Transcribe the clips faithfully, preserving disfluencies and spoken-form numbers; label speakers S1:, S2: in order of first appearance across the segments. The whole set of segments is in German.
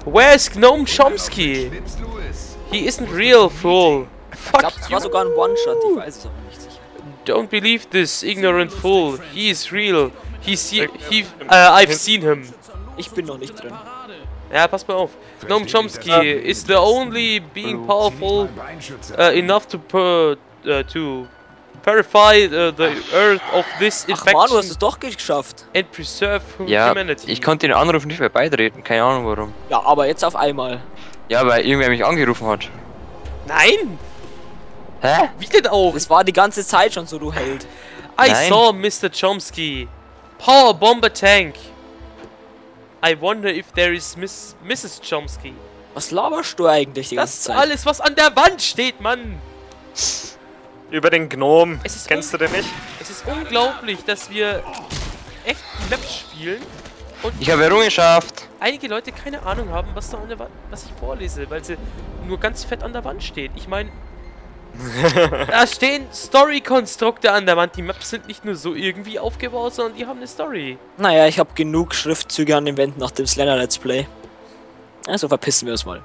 S1: Where's Gnome Chomsky? He isn't real, fool. Fuck
S2: Ich glaube, das war sogar ein One-Shot, ich weiß es aber nicht sicher.
S1: Don't believe this, ignorant fool. He is real. He's he, he uh, I've seen him.
S2: Ich bin noch nicht drin.
S1: Ja, pass mal auf. Gnome Chomsky is the only being powerful uh, enough to per, uh, to purify uh, the earth of this
S2: Ach man, du hast
S1: infection
S2: es doch geschafft.
S1: and preserve
S3: Ja,
S1: humanity.
S3: ich konnte den Anruf nicht mehr beitreten, keine Ahnung warum.
S2: Ja, aber jetzt auf einmal.
S3: Ja, weil irgendwer mich angerufen hat.
S1: Nein!
S3: Hä?
S1: Wie denn auch?
S2: Das war die ganze Zeit schon so, du Held.
S1: I
S3: Nein.
S1: saw Mister Chomsky. Power Bomber Tank. I wonder if there is Miss Missus Chomsky.
S2: Was laberst du eigentlich die
S1: Das
S2: ganze
S1: ist
S2: Zeit?
S1: alles, was an der Wand steht, Mann.
S4: Über den Gnom.
S1: Es ist
S4: Kennst du den nicht?
S1: Es ist unglaublich, dass wir echt Maps spielen und
S3: Ich habe Errungenschaft.
S1: einige Leute keine Ahnung haben, was da an der Wand, was ich vorlese, weil sie nur ganz fett an der Wand steht. Ich meine, da stehen Story-Konstrukte an der Wand. Die Maps sind nicht nur so irgendwie aufgebaut, sondern die haben eine Story.
S2: Naja, ich habe genug Schriftzüge an den Wänden nach dem Slender Let's Play. Also verpissen wir uns mal.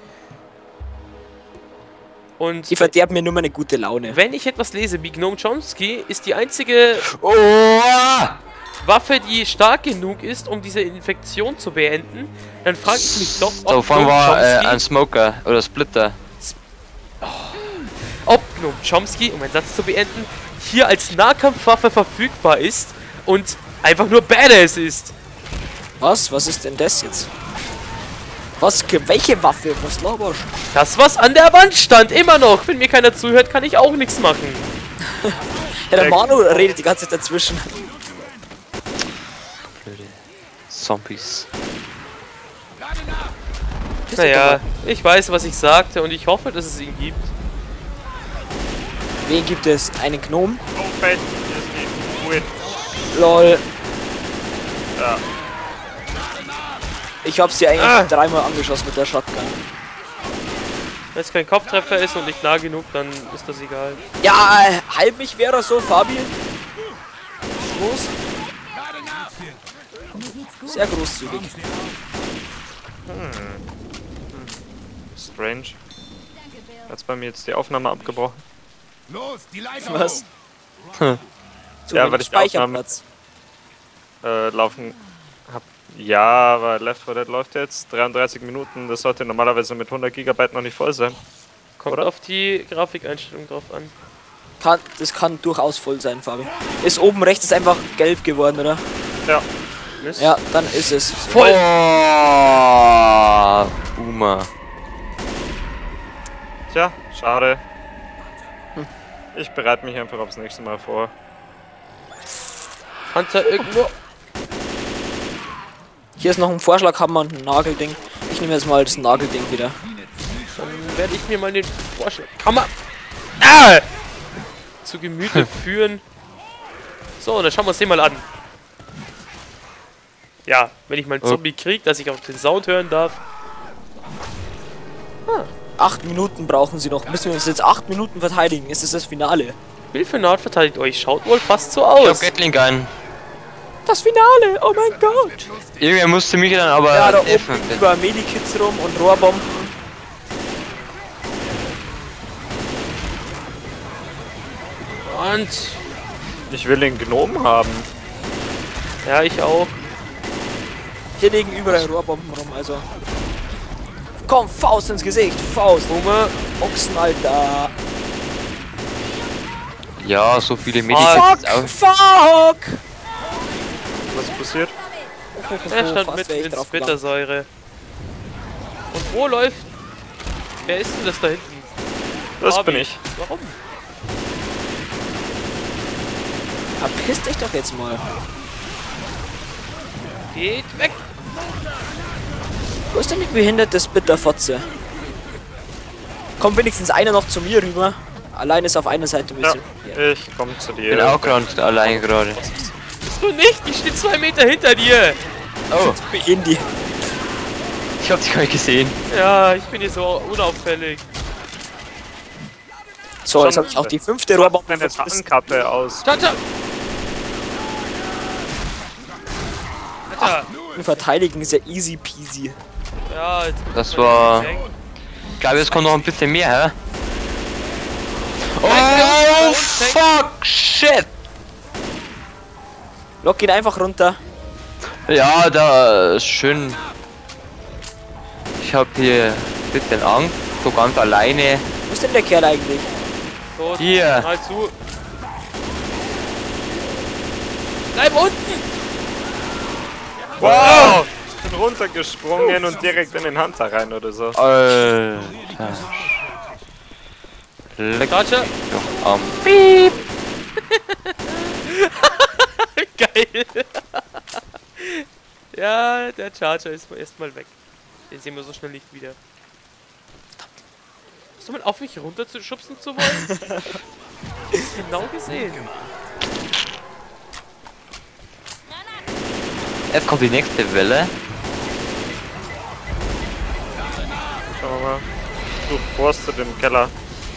S1: Und
S2: Die verderben mir nur meine gute Laune.
S1: wenn ich etwas lese wie Gnome Chomsky, ist die einzige
S3: Oh!
S1: Waffe, die stark genug ist, um diese Infektion zu beenden, dann frage ich mich doch,
S3: So,
S1: ob
S3: vorhin
S1: Gnome
S3: war äh,
S1: Chomsky,
S3: ein Smoker oder Splitter.
S1: ob Gnome Chomsky, um meinen Satz zu beenden, hier als Nahkampfwaffe verfügbar ist und einfach nur Badass ist.
S2: Was? Was ist denn das jetzt? Was? Welche Waffe? Was laberst du?
S1: Das, was an der Wand stand, immer noch. Wenn mir keiner zuhört, kann ich auch nichts machen.
S2: Ja, der Manu redet die ganze Zeit dazwischen.
S3: Blöde Zombies.
S1: Naja, ich weiß, was ich sagte und ich hoffe, dass es ihn gibt.
S2: Wen gibt es? Einen Gnom?
S4: Oh, Fate. Hier ist die Win.
S2: Lol.
S4: Ja.
S2: Ich hab's dir eigentlich
S1: Ah.
S2: dreimal angeschossen mit der Shotgun.
S1: Wenn es kein Kopftreffer ist und nicht nah genug, dann ist das egal.
S2: Ja, äh, halb mich wäre so, Fabi. Groß. Sehr großzügig.
S4: Strange. Hat's bei mir jetzt die Aufnahme abgebrochen?
S5: Los, die Leiter
S2: Was?
S4: Hm.
S2: Zu
S4: Ja,
S2: wenig
S4: weil ich die Aufnahme-
S2: Speicherplatz.
S4: Äh, laufen hab. Ja, aber Left four Dead läuft jetzt dreiunddreißig Minuten. Das sollte normalerweise mit hundert Gigabyte noch nicht voll sein.
S1: Kommt
S4: Oder?
S1: auf die Grafikeinstellung drauf an.
S2: Kann, das kann durchaus voll sein, Fabi. Ist oben rechts ist einfach gelb geworden, oder?
S4: Ja.
S1: Mist.
S2: Ja, dann ist es.
S1: Voll!
S3: Oh! Boomer.
S4: Tja, schade. Ich bereite mich einfach aufs nächste Mal vor.
S1: Hunter irgendwo.
S2: Hier ist noch ein Vorschlaghammer und ein Nagelding. Ich nehme jetzt mal das Nagelding wieder.
S1: Dann werde ich mir mal den Vorschlag. Hammer! Ah! Zu Gemüte führen. So, dann schauen wir uns den mal an. Ja, wenn ich mal einen
S3: Oh.
S1: Zombie kriege, dass ich auch den Sound hören darf.
S2: Acht Minuten brauchen sie noch. Müssen wir uns jetzt acht Minuten verteidigen? Ist es das Finale?
S1: Hilfenat verteidigt euch. Schaut wohl fast so
S3: Ich
S1: aus.
S3: hab Gatling ein.
S2: Das Finale! Oh mein Gott!
S3: Irgendwer musste mich dann aber
S2: Ja, da
S3: treffen.
S2: oben über Medikits rum und Rohrbomben.
S1: Und
S4: Ich will den Gnom haben.
S1: ja, ich auch.
S2: Hier liegen überall Rohrbomben rum, also. Komm, Faust ins Gesicht! Faust!
S1: Junge,
S2: Ochsen, Alter!
S3: Ja, so viele
S1: Fuck,
S3: Medikits auch.
S2: Fuck!
S4: Was ist passiert?
S1: er stand
S2: fast
S1: mitten
S2: wär ich
S1: in
S2: drauf gelandet.
S1: Bittersäure. Und wo läuft... Wer ist denn das da hinten?
S4: Das
S1: Fabi.
S4: bin ich.
S1: Warum?
S2: Verpiss dich doch jetzt mal.
S1: Geht weg!
S2: Wo ist denn die behinderte Bitterfotze? Kommt wenigstens einer noch zu mir rüber. Allein ist auf einer Seite ein
S4: Ja,
S2: bisschen.
S4: ich komme zu
S3: Ich bin
S4: dir.
S3: auch gerade allein gerade.
S1: Bist du nicht? Ich stehe zwei Meter hinter dir!
S3: Oh,
S2: Indie.
S3: ich hab dich gar nicht gesehen.
S1: Ja, ich bin hier so unauffällig.
S2: So, jetzt habe ich auch die fünfte Rohrbombe
S4: Meine
S2: verpasst.
S4: Tarnkappe aus.
S1: Tata! Alter!
S2: Und verteidigen ist ja easy peasy.
S1: Ja, jetzt
S3: Das war... Ich glaube, jetzt kommt noch ein bisschen mehr, hä? Oh, fuck, shit!
S2: Lock ihn einfach runter.
S3: Ja, da ist schön. Ich hab hier ein bisschen Angst, so ganz alleine.
S2: Wo ist denn der Kerl eigentlich?
S1: tot.
S3: Hier.
S1: Mal zu. Bleib unten!
S4: Wow! Ich bin runtergesprungen und direkt in den Hunter rein oder so.
S3: Alter. Leck
S1: Charger!
S3: doch am Piep.
S1: Geil! Ja, der Charger ist erstmal weg. Den sehen wir so schnell nicht wieder. Hast du mal auf mich runter zu schubsen zu wollen? Genau gesehen.
S3: Jetzt kommt die nächste Welle.
S4: Schauen wir mal. Du forstet im Keller.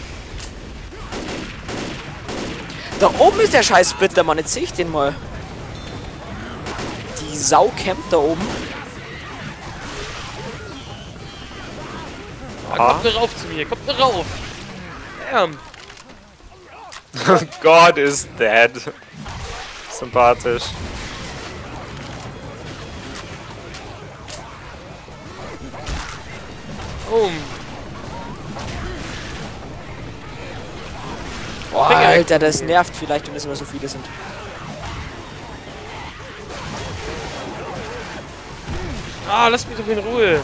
S2: Da oben ist der scheiß Bitter, Mann. Jetzt sehe ich den mal. Die Sau campt da oben.
S1: Ah, kommt nur rauf zu mir, kommt nur rauf. Bam.
S4: God is dead. Sympathisch.
S1: Boom.
S2: Boah, Alter, das nervt vielleicht, wenn es immer so viele sind.
S1: Ah, lass mich doch in Ruhe.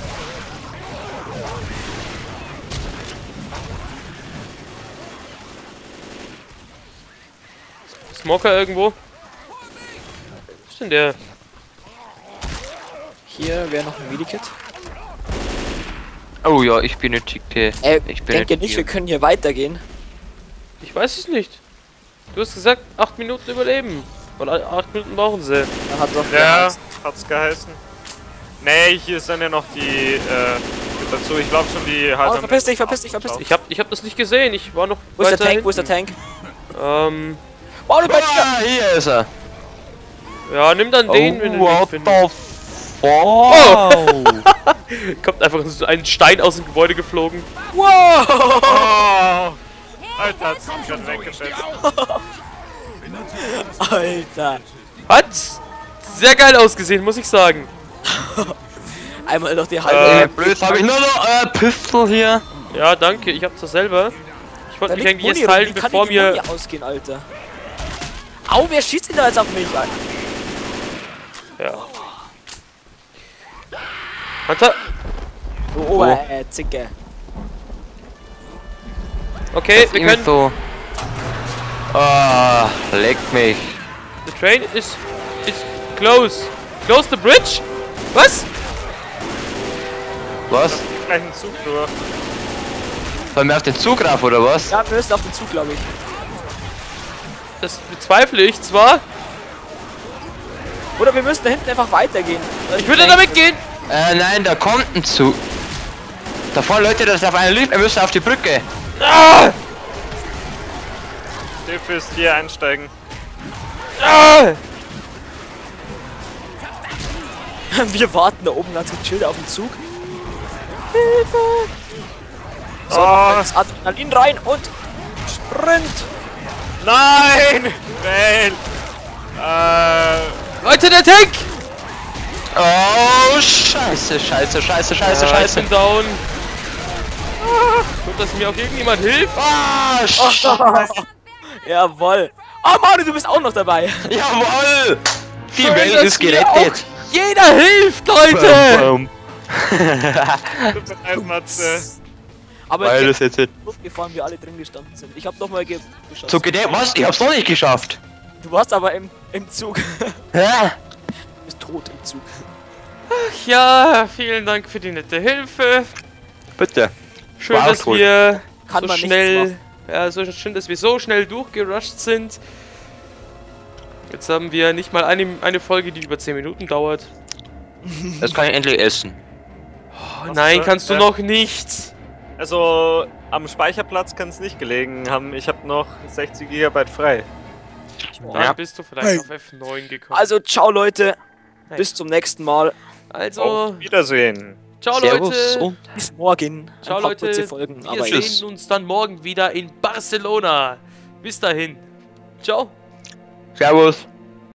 S1: Smoker irgendwo? Was ist denn der?
S2: Hier wäre noch ein Medikit.
S3: Oh ja, ich benötigte.
S2: Äh,
S3: ich
S2: denke nicht, wir können hier weitergehen.
S1: Ich weiß es nicht. Du hast gesagt, acht Minuten überleben. Oder acht Minuten brauchen sie.
S2: Da hat doch
S4: Ja,
S2: der
S4: hat's geheißen. Nee, hier sind ja noch die, äh, mit dazu. Ich glaube schon die halt.
S2: Oh, verpiss dich, verpiss dich, verpiss dich.
S1: Ich hab, ich hab das nicht gesehen. Ich war noch.
S2: Wo ist der
S1: weiter
S2: Tank? Wo ist der Tank?
S1: hinten. Ähm.
S2: Wow, du bist
S3: Ah, hier ist er.
S1: Ja, nimm dann den, wenn du
S3: Oh,
S1: ihn
S3: what
S1: findest.
S3: the fuck?
S1: Kommt einfach so ein Stein aus dem Gebäude geflogen.
S2: Wow!
S4: Oh! Alter, hat's mich gerade weggefetzt.
S2: Alter.
S1: Hat sehr geil ausgesehen, muss ich sagen.
S2: Einmal noch die
S3: Äh,
S2: halbe.
S3: blöd, habe ich nur noch äh, Pistol hier.
S1: Ja, danke. Ich hab's doch selber. Ich wollte
S2: Da
S1: mich
S2: liegt
S1: eigentlich
S2: Muni
S1: jetzt
S2: rum.
S1: heilen,
S2: Wie kann
S1: bevor
S2: die Muni
S1: mir.
S2: ausgehen, Alter? Au, wer schießt denn da jetzt auf mich? Alter?
S1: Ja. Hunter.
S2: Oh,
S3: Oh.
S2: äh, Zicke.
S1: Okay, wir
S3: Irgendwie
S1: können.
S3: so. Ah, leck mich.
S1: The train is is close. Close the bridge? Was?
S3: Was?
S4: Gleich ein Zug durch.
S3: Sollen wir auf den Zug rauf oder was?
S2: Ja, wir müssen auf den Zug, glaube ich.
S1: Das bezweifle ich zwar.
S2: Oder wir müssen da hinten einfach weitergehen.
S1: Ich würde da mitgehen.
S3: Äh, nein, da kommt ein Zug. Da vorne Leute, das ist auf einer Lift, wir müssen auf die Brücke.
S1: Ah!
S4: Hilfe ist hier einsteigen.
S1: Ah!
S2: Wir warten da oben ganz gechillt auf den Zug. So,
S4: Oh,
S2: das Adrenalin rein und Sprint.
S4: nein! Fail! Äh,
S1: Leute, der Tank!
S3: Oh, scheiße, scheiße, scheiße, scheiße,
S1: Ja,
S3: scheiße.
S1: Ich bin down. Gut, dass mir auch irgendjemand hilft.
S3: Ah, scheiße.
S2: Jawoll. Oh, Mario, du bist auch noch dabei.
S3: Jawohl! Die
S1: Schön,
S3: Welt
S1: dass
S3: ist
S1: mir
S3: gerettet.
S1: Jeder hilft, Leute!
S3: Bum, bum.
S4: tut mir leid, Matze.
S2: Aber
S3: Weil
S2: jetzt
S3: das jetzt
S2: Luft gefahren, wir alle drin gestanden sind. Ich hab noch mal ge geschossen.
S3: so gedämmt. Was? Ich hab's noch nicht geschafft.
S2: Du warst aber im, im Zug. Du
S3: Ja.
S2: bist tot im Zug.
S1: Ja, vielen Dank für die nette Hilfe.
S3: Bitte.
S1: Schön,
S3: War
S1: dass
S3: tot.
S1: wir
S2: Kann
S1: so
S2: man nichts
S1: schnell,
S2: machen.
S1: ja, so schön, dass wir so schnell durchgerusht sind. Jetzt haben wir nicht mal eine, eine Folge, die über zehn Minuten dauert.
S3: Jetzt kann ich endlich essen.
S1: Oh,
S4: Was
S1: nein,
S4: soll-
S1: kannst du
S4: äh,
S1: noch nicht.
S4: Also, am Speicherplatz kann es nicht gelegen haben. Ich habe noch sechzig Gigabyte frei.
S1: Dann
S3: Ja.
S1: bist du vielleicht auf F neun gekommen.
S2: Also, ciao, Leute.
S1: Hey.
S2: Bis zum nächsten Mal.
S1: also
S4: Auf Wiedersehen.
S1: Ciao,
S3: Servus
S1: Leute.
S3: und
S2: Bis morgen.
S1: Ciao,
S2: Ein paar
S1: Leute.
S2: kurze Folgen,
S1: Wir
S2: aber
S3: tschüss.
S1: sehen uns dann morgen wieder in Barcelona. Bis dahin. Ciao.
S3: Servus.